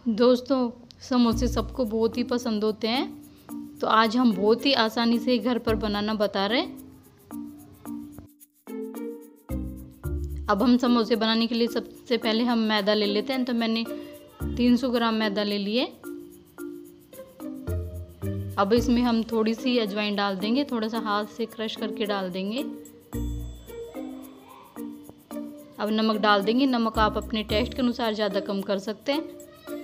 दोस्तों, समोसे सबको बहुत ही पसंद होते हैं। तो आज हम बहुत ही आसानी से घर पर बनाना बता रहे हैं। अब हम समोसे बनाने के लिए सबसे पहले हम मैदा ले लेते हैं। तो मैंने 300 ग्राम मैदा ले लिए। अब इसमें हम थोड़ी सी अजवाइन डाल देंगे, थोड़ा सा हाथ से क्रश करके डाल देंगे। अब नमक डाल देंगे। नमक आप अपने टेस्ट के अनुसार ज़्यादा कम कर सकते हैं।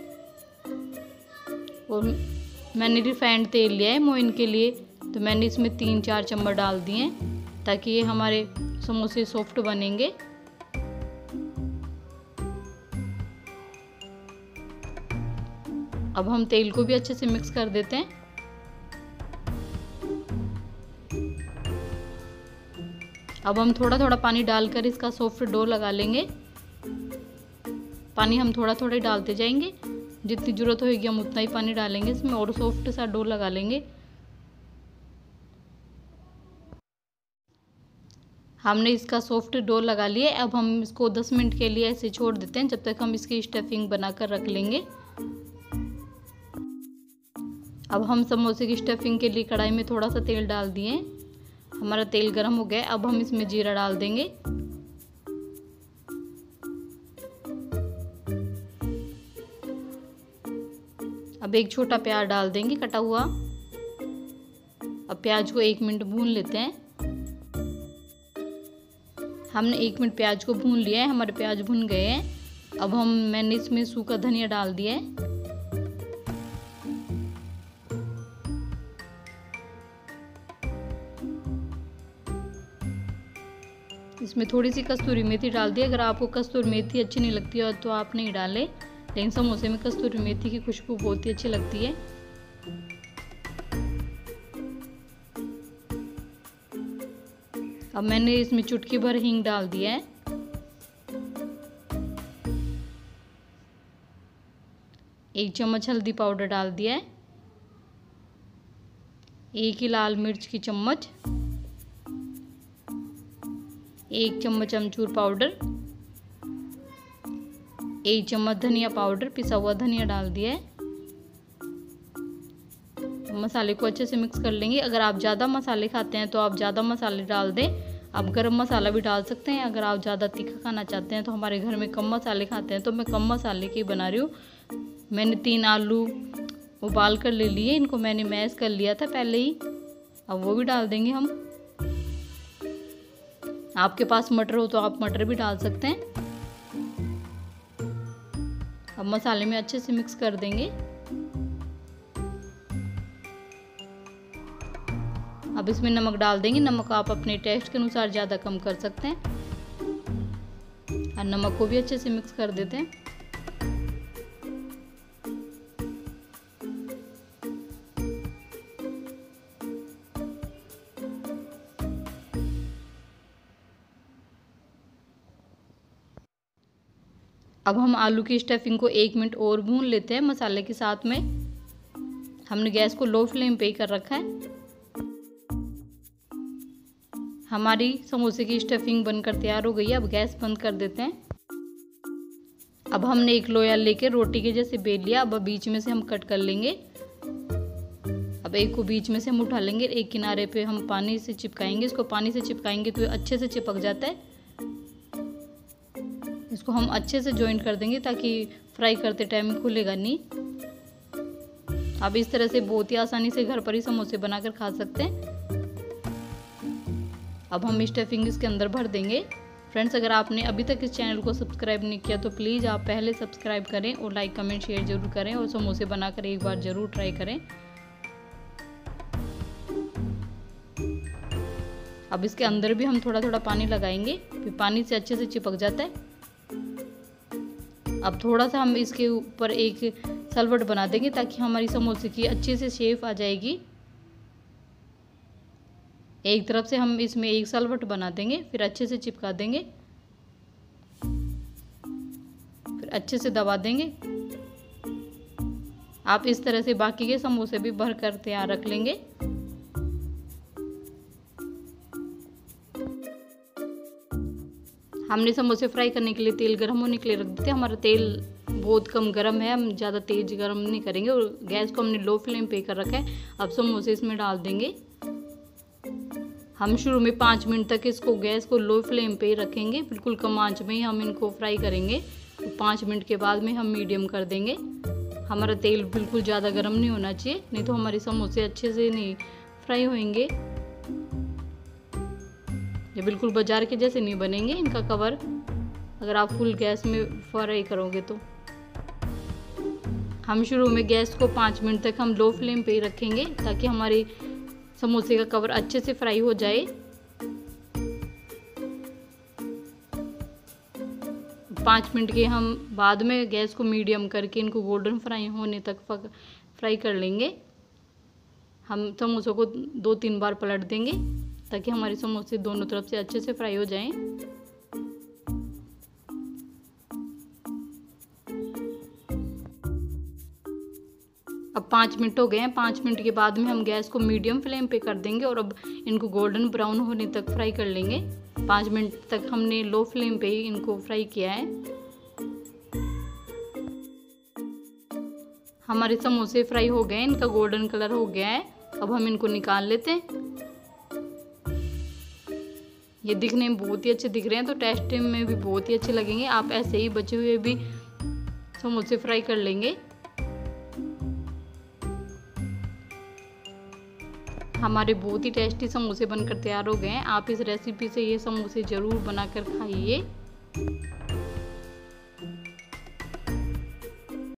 और मैंने रिफाइंड तेल लिया है मोइन के लिए, तो मैंने इसमें 3-4 चम्मच डाल दिए हैं ताकि ये हमारे समोसे सॉफ्ट बनेंगे। अब हम तेल को भी अच्छे से मिक्स कर देते हैं। अब हम थोड़ा थोड़ा पानी डालकर इसका सॉफ्ट डो लगा लेंगे। पानी हम थोड़ा थोड़ा डालते जाएंगे, जितनी ज़रूरत होगी हम उतना ही पानी डालेंगे इसमें और सॉफ्ट सा डो लगा लेंगे। हमने इसका सॉफ्ट डो लगा लिया। अब हम इसको 10 मिनट के लिए ऐसे छोड़ देते हैं, जब तक हम इसकी स्टफिंग बनाकर रख लेंगे। अब हम समोसे की स्टफिंग के लिए कढ़ाई में थोड़ा सा तेल डाल दिए। हमारा तेल गर्म हो गया। अब हम इसमें जीरा डाल देंगे। अब एक छोटा प्याज डाल देंगे कटा हुआ। अब प्याज को 1 मिनट भून लेते हैं। हमने 1 मिनट प्याज को भून लिया है। हमारे प्याज भून गए हैं। अब मैंने इसमें सूखा धनिया डाल दिया है। इसमें थोड़ी सी कस्तूरी मेथी डाल दी। अगर आपको कस्तूरी मेथी अच्छी नहीं लगती है तो आप नहीं डालें, लेकिन समोसे में कस्तूरी मेथी की खुशबू बहुत ही अच्छी लगती है। अब मैंने इसमें चुटकी भर हींग डाल दिया है। एक चम्मच हल्दी पाउडर डाल दिया है। 1 ही लाल मिर्च की चम्मच, 1 चम्मच अमचूर पाउडर, 1 चम्मच धनिया पाउडर, पिसा हुआ धनिया डाल दिया है। मसाले को अच्छे से मिक्स कर लेंगे। अगर आप ज़्यादा मसाले खाते हैं तो आप ज़्यादा मसाले डाल दें। आप गरम मसाला भी डाल सकते हैं। अगर आप ज़्यादा तीखा खाना चाहते हैं तो हमारे घर में कम मसाले खाते हैं, तो मैं कम मसाले की बना रही हूँ। मैंने 3 आलू उबाल कर ले लिए। इनको मैंने मैश कर लिया था पहले ही। अब वो भी डाल देंगे हम। आपके पास मटर हो तो आप मटर भी डाल सकते हैं। अब मसाले में अच्छे से मिक्स कर देंगे। अब इसमें नमक डाल देंगे। नमक आप अपने टेस्ट के अनुसार ज़्यादा कम कर सकते हैं। और नमक को भी अच्छे से मिक्स कर देते हैं। अब हम आलू की स्टफिंग को 1 मिनट और भून लेते हैं मसाले के साथ में। हमने गैस को लो फ्लेम पे ही कर रखा है। हमारी समोसे की स्टफिंग बनकर तैयार हो गई है। अब गैस बंद कर देते हैं। अब हमने एक लोया लेके रोटी के जैसे बेल लिया। अब बीच में से हम कट कर लेंगे। अब एक को बीच में से हम उठा लेंगे। एक किनारे पे हम पानी से चिपकाएंगे। इसको पानी से चिपकाएंगे तो अच्छे से चिपक जाता है। इसको हम अच्छे से जॉइंट कर देंगे ताकि फ्राई करते टाइम खुलेगा नहीं। आप इस तरह से बहुत ही आसानी से घर पर ही समोसे बनाकर खा सकते हैं। अब हम स्टफिंग इसके अंदर भर देंगे। फ्रेंड्स, अगर आपने अभी तक इस चैनल को सब्सक्राइब नहीं किया तो प्लीज़ आप पहले सब्सक्राइब करें और लाइक कमेंट शेयर जरूर करें और समोसे बनाकर एक बार ज़रूर ट्राई करें। अब इसके अंदर भी हम थोड़ा थोड़ा पानी लगाएंगे, फिर पानी से अच्छे से चिपक जाता है। अब थोड़ा सा हम इसके ऊपर एक सलवट बना देंगे ताकि हमारी समोसे की अच्छे से शेप आ जाएगी। एक तरफ से हम इसमें एक सलवट बना देंगे, फिर अच्छे से चिपका देंगे, फिर अच्छे से दबा देंगे। आप इस तरह से बाकी के समोसे भी भर कर तैयार रख लेंगे। हमने समोसे फ्राई करने के लिए तेल गर्म होने के लिए रख दिए थे। हमारा तेल बहुत कम गर्म है, हम ज़्यादा तेज़ गर्म नहीं करेंगे। और गैस को हमने लो फ्लेम पे कर रखा है। अब समोसे इसमें डाल देंगे। हम शुरू में 5 मिनट तक इसको गैस को लो फ्लेम पे ही रखेंगे, बिल्कुल कम आंच में ही हम इनको फ्राई करेंगे। 5 मिनट के बाद में हम मीडियम कर देंगे। हमारा तेल बिल्कुल ज़्यादा गर्म नहीं होना चाहिए, नहीं तो हमारे समोसे अच्छे से नहीं फ्राई होंगे। ये बिल्कुल बाजार के जैसे नहीं बनेंगे इनका कवर, अगर आप फुल गैस में फ्राई करोगे तो। हम शुरू में गैस को 5 मिनट तक हम लो फ्लेम पे ही रखेंगे, ताकि हमारे समोसे का कवर अच्छे से फ्राई हो जाए। 5 मिनट के हम बाद में गैस को मीडियम करके इनको गोल्डन फ्राई होने तक फ्राई कर लेंगे। हम समोसों को 2-3 बार पलट देंगे, ताकि हमारे समोसे दोनों तरफ से अच्छे से फ्राई हो जाएं। अब 5 मिनट हो गए हैं। 5 मिनट के बाद में हम गैस को मीडियम फ्लेम पे कर देंगे और अब इनको गोल्डन ब्राउन होने तक फ्राई कर लेंगे। 5 मिनट तक हमने लो फ्लेम पे ही इनको फ्राई किया है। हमारे समोसे फ्राई हो गए, इनका गोल्डन कलर हो गया है। अब हम इनको निकाल लेते हैं। ये दिखने में बहुत ही अच्छे दिख रहे हैं, तो टेस्ट में भी बहुत ही अच्छे लगेंगे। आप ऐसे ही बचे हुए भी समोसे फ्राई कर लेंगे। हमारे बहुत ही टेस्टी समोसे बनकर तैयार हो गए हैं। आप इस रेसिपी से ये समोसे ज़रूर बनाकर खाइए।